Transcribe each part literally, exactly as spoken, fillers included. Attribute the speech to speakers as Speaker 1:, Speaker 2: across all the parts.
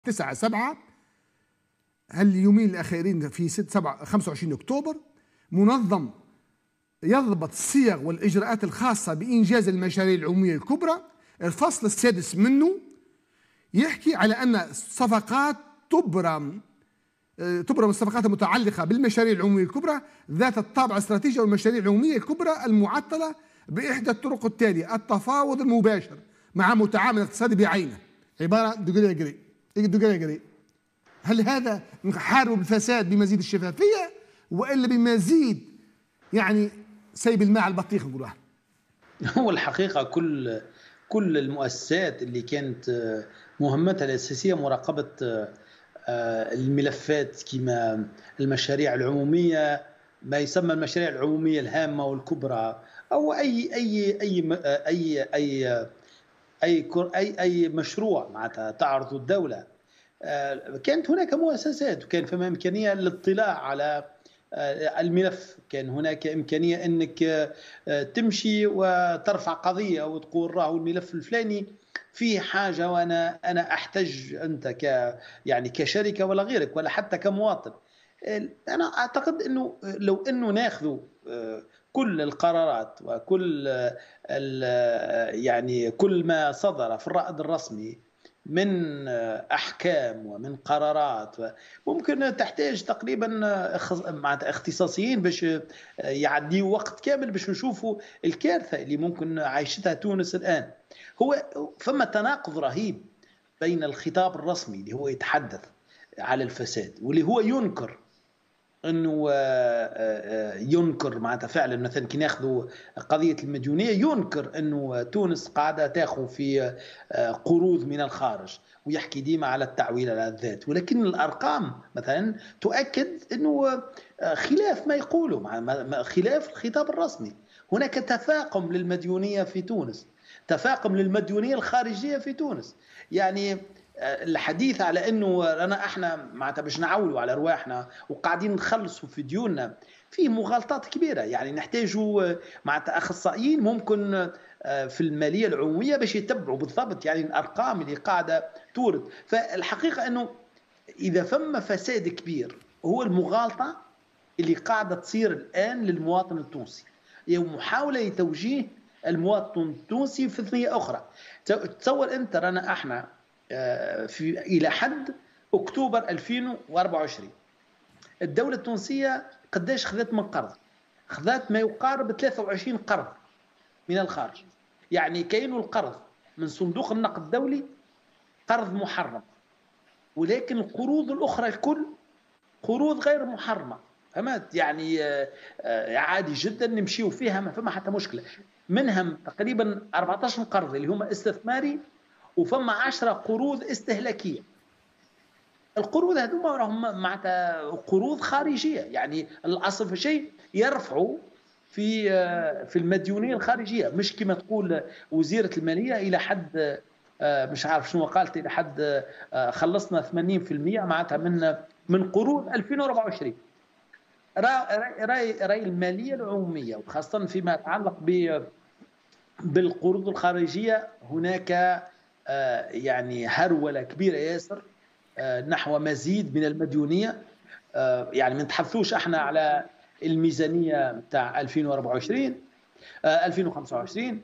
Speaker 1: تسعة سبعة هاليومين الأخيرين في ستة سبعة خمسة وعشرين أكتوبر منظم يضبط الصيغ والإجراءات الخاصة بإنجاز المشاريع العمومية الكبرى. الفصل السادس منه يحكي على أن الصفقات تبرم تبرم الصفقات المتعلقة بالمشاريع العمومية الكبرى ذات الطابع الاستراتيجي والمشاريع العمومية الكبرى المعطلة بإحدى الطرق التالية: التفاوض المباشر مع متعامل اقتصادي بعينه. عبارة دقيقة قري دقيقة قري هل هذا نحارب بالفساد بمزيد الشفافية وإلا بمزيد يعني سيب الماء على البطيخ نقولها؟
Speaker 2: هو الحقيقة كل كل المؤسسات اللي كانت مهمتها الأساسية مراقبة الملفات كما المشاريع العمومية، ما يسمى المشاريع العمومية الهامة والكبرى، أو أي أي أي أي أي أي أي أي مشروع معناتها تعرض الدولة. كانت هناك مؤسسات وكان فيها إمكانية للاطلاع على الملف، كان هناك إمكانية أنك تمشي وترفع قضية وتقول راهو الملف الفلاني فيه حاجة وأنا أنا أحتج أنت ك يعني كشركة ولا غيرك ولا حتى كمواطن. أنا أعتقد أنه لو أنه ناخذ كل القرارات وكل يعني كل ما صدر في الرائد الرسمي من أحكام ومن قرارات، ممكن تحتاج تقريبا مع اختصاصيين باش يعديوا وقت كامل باش نشوفوا الكارثة اللي ممكن عايشتها تونس الآن. هو فما تناقض رهيب بين الخطاب الرسمي اللي هو يتحدث على الفساد واللي هو ينكر انه ينكر معناتها فعلا مثلا كي ناخذوا قضيه المديونيه ينكر انه تونس قاعده تاخذ في قروض من الخارج ويحكي ديما على التعويل على الذات، ولكن الارقام مثلا تؤكد انه خلاف ما يقوله، خلاف الخطاب الرسمي. هناك تفاقم للمديونيه في تونس، تفاقم للمديونيه الخارجيه في تونس. يعني الحديث على انه انا احنا معناتها باش نعولوا على ارواحنا وقاعدين نخلصوا في ديوننا فيه مغالطات كبيره. يعني نحتاجوا معناتها اخصائيين ممكن في الماليه العموميه باش يتبعوا بالضبط يعني الارقام اللي قاعده تورد. فالحقيقه انه اذا فما فساد كبير هو المغالطه اللي قاعده تصير الان للمواطن التونسي، هي يعني محاوله لتوجيه المواطن التونسي في ثنيه اخرى. تصور انت رانا احنا في إلى حد أكتوبر ألفين وأربعة وعشرين الدولة التونسية قداش خذت من قرض؟ خذت ما يقارب ثلاثة وعشرين قرض من الخارج. يعني كأنه القرض من صندوق النقد الدولي قرض محرم، ولكن القروض الأخرى الكل قروض غير محرمة. فهمت؟ يعني عادي جدا نمشيو فيها ما فما حتى مشكلة. منهم تقريبا أربعة عشر قرض اللي هم استثماري وفما عشرة قروض استهلاكية. القروض هذوما راهم معناتها قروض خارجية، يعني الأصل في شيء يرفعوا في في المديونية الخارجية، مش كما تقول وزيرة المالية إلى حد مش عارف شنو قالت إلى حد خلصنا ثمانين بالمئة معناتها من من قروض ألفين وأربعة وعشرين. رأي رأي المالية العمومية وخاصة فيما يتعلق ب بالقروض الخارجية هناك يعني هرولة كبيرة ياسر نحو مزيد من المديونية. يعني ما نتحدثوش احنا على الميزانية بتاع ألفين وأربعة وعشرين ألفين وخمسة وعشرين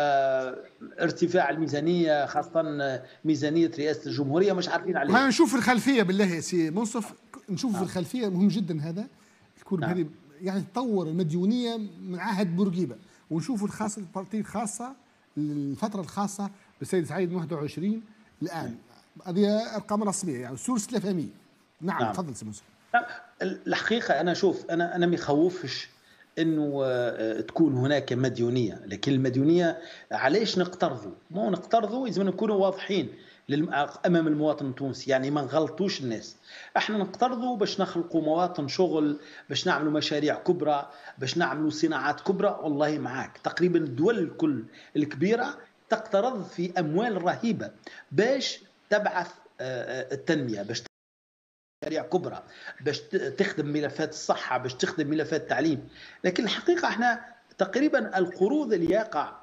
Speaker 2: ارتفاع الميزانية خاصة ميزانية رئاسة الجمهورية مش عارفين عليه.
Speaker 1: هاي نشوف الخلفية بالله يا سي منصف، نشوف نعم. الخلفية مهم جدا هذا تكون نعم. هذه يعني تطور المديونية من عهد بورقيبة، ونشوف الخاصة البارتي الخاصة الفترة الخاصة بالسيد سعيد واحد وعشرين الآن. هذه أرقام رسمية يعني سورس ثلاثمئة. نعم, نعم. تفضل سي موسى.
Speaker 2: الحقيقة أنا شوف أنا أنا ما يخوفش إنه تكون هناك مديونية، لكن المديونية علاش نقترضوا؟ مو نقترضوا لازم نكونوا واضحين امام المواطن التونسي، يعني ما نغلطوش الناس. احنا نقترضوا باش نخلقوا مواطن شغل، باش نعملوا مشاريع كبرى، باش نعملوا صناعات كبرى. والله معاك تقريبا الدول الكل الكبيرة تقترض في أموال رهيبة باش تبعث التنمية، باش مشاريع كبرى، باش تخدم ملفات الصحة، باش تخدم ملفات التعليم. لكن الحقيقة احنا تقريبا القروض اللي يقع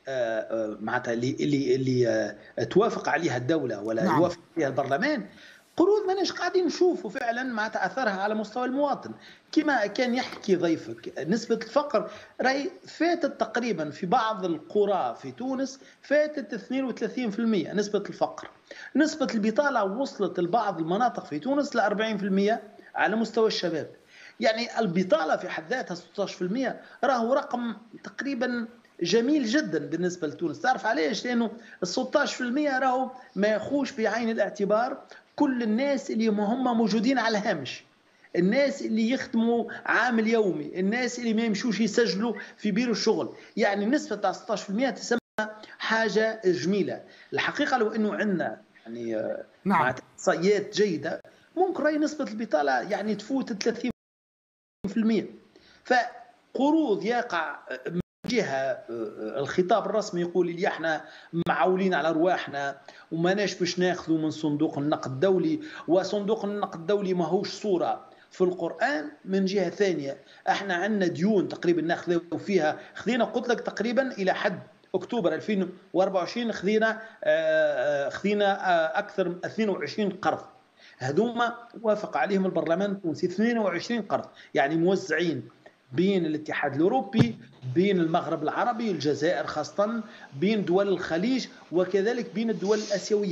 Speaker 2: معناتها اللي اللي اللي توافق عليها الدوله ولا
Speaker 1: نعم.
Speaker 2: يوافق عليها البرلمان، قروض ماناش قاعدين نشوفوا فعلا معناتها اثرها على مستوى المواطن. كما كان يحكي ضيفك، نسبه الفقر راهي فاتت تقريبا في بعض القرى في تونس فاتت اثنين وثلاثين بالمئة نسبه الفقر. نسبه البطاله وصلت لبعض المناطق في تونس ل أربعين بالمئة على مستوى الشباب. يعني البطاله في حد ذاتها ستة عشر بالمئة راهو رقم تقريبا جميل جدا بالنسبه لتونس. تعرف علاش؟ لانه ال ستة عشر بالمئة راهو ما ياخوش بعين الاعتبار كل الناس اللي هم موجودين على الهامش، الناس اللي يخدموا عامل يومي، الناس اللي ما يمشوش يسجلوا في بيرو الشغل. يعني النسبه تاع ستة عشر بالمئة تسمى حاجه جميله. الحقيقه لو انه عندنا يعني
Speaker 1: نعم.
Speaker 2: مع احصائيات جيده ممكن راهي نسبه البطاله يعني تفوت ثلاثين بالمئة. فقروض يقع من جهه الخطاب الرسمي يقول اللي احنا معولين على ارواحنا وماناش باش ناخذوا من صندوق النقد الدولي، وصندوق النقد الدولي ماهوش صوره في القران. من جهه ثانيه احنا عندنا ديون تقريبا ناخذوا فيها، خذينا قلت لك تقريبا الى حد اكتوبر ألفين وأربعة وعشرين خذينا خذينا اكثر من اثنين وعشرين قرض. هذوما وافق عليهم البرلمان التونسي اثنين وعشرين قرض، يعني موزعين بين الاتحاد الاوروبي، بين المغرب العربي، الجزائر خاصه، بين دول الخليج، وكذلك بين الدول الاسيويه.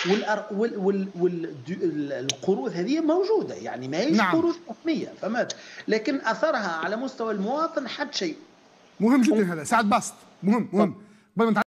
Speaker 2: والقروض هذه موجوده، يعني ما هيش
Speaker 1: نعم.
Speaker 2: قروض رسميه، فهمت؟ لكن اثرها على مستوى المواطن حد شيء
Speaker 1: مهم جدا. هذا سعد باسط مهم مهم.